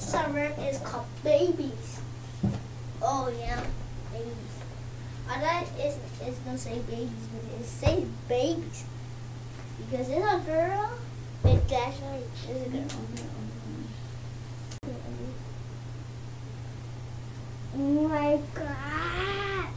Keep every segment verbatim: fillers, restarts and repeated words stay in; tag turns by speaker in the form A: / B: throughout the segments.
A: summer is called babies. Oh yeah, babies. I thought it's, it's gonna say babies, but it says babies. Because it's a girl, it's actually it's a girl. Oh my god!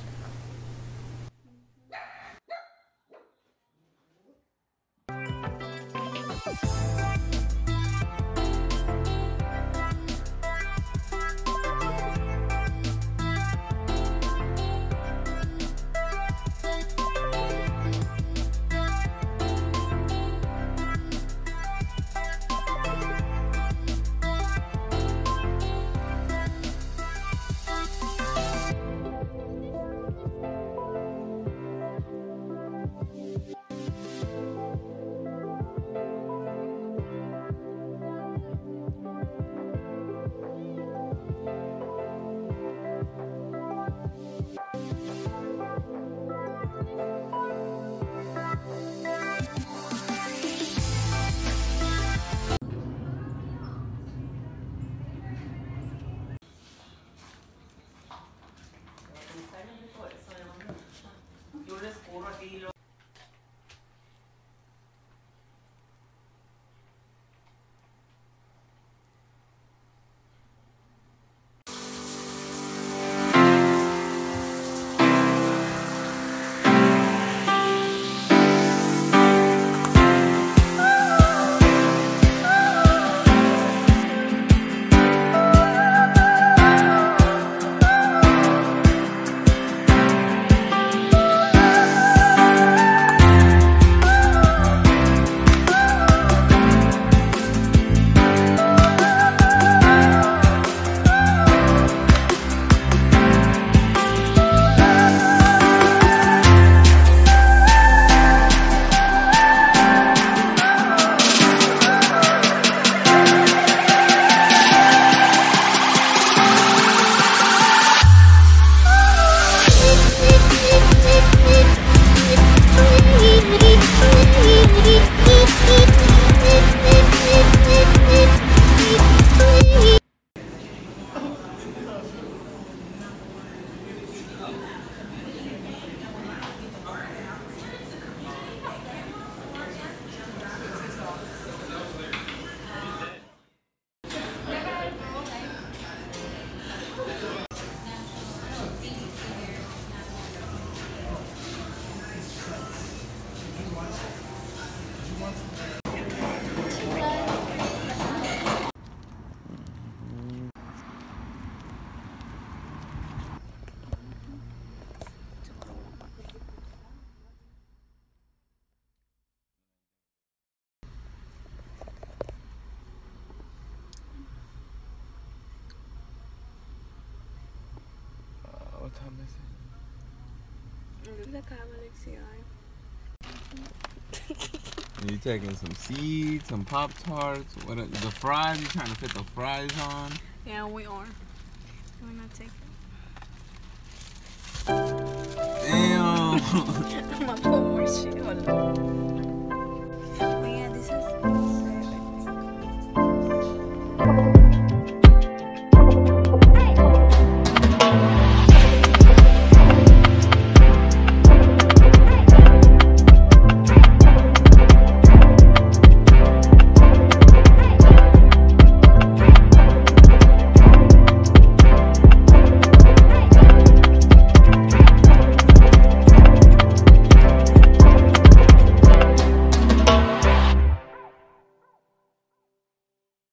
B: What time is it?
C: Look at the
B: You taking some seeds, some Pop Tarts, what are, the fries? You trying to fit the fries on?
C: Yeah, we are. We're not taking.
B: Damn.
C: I'm gonna put more shit on.